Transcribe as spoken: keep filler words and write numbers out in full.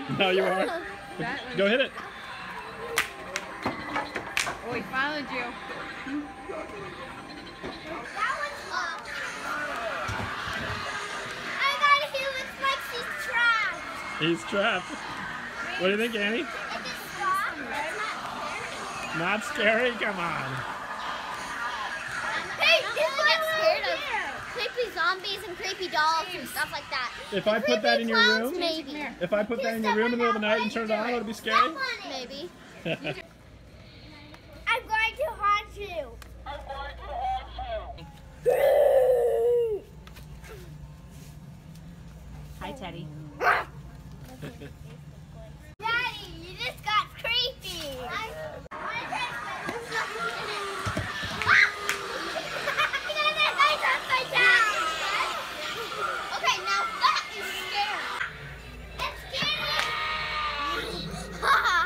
No, you are. Go hit it. Oh, he followed you. That one's up. I got it. He looks like she's trapped. He's trapped. What do you think, Annie? It just stopped. Not scary? Come on. Hey, people get scared of creepy zombies and creepy dolls and stuff like that. If I put that in your Clowns, room, maybe. if I put that in your room in the middle of the night and turn it on, would it be scary? Maybe. I'm going to haunt you. I'm going to haunt you. Hi, Teddy. Daddy, you just got creepy. Okay, now that is scary. It's scary.